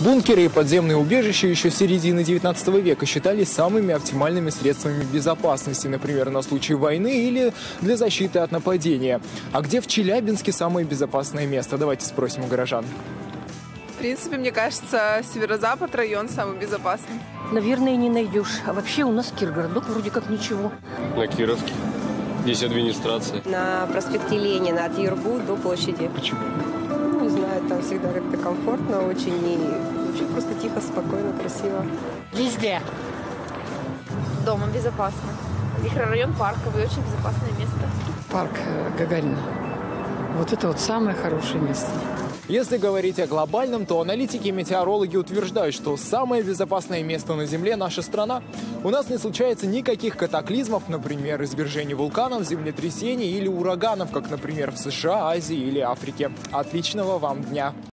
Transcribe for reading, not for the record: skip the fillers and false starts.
Бункеры и подземные убежища еще с середины 19 века считались самыми оптимальными средствами безопасности, например, на случай войны или для защиты от нападения. А где в Челябинске самое безопасное место? Давайте спросим у горожан. В принципе, мне кажется, северо-запад район самый безопасный. Наверное, не найдешь. А вообще у нас Киргородок вроде как ничего. На Кировске. Здесь администрация. На проспекте Ленина от Юргу до площади. Почему? Не знаю, там всегда как-то комфортно очень и вообще просто тихо, спокойно, красиво. Везде. Дома безопасно. Микрорайон Парковый, очень безопасное место. Парк Гагарина. Вот это вот самое хорошее место. Если говорить о глобальном, то аналитики и метеорологи утверждают, что самое безопасное место на Земле – наша страна. У нас не случается никаких катаклизмов, например, извержений вулканов, землетрясений или ураганов, как, например, в США, Азии или Африке. Отличного вам дня!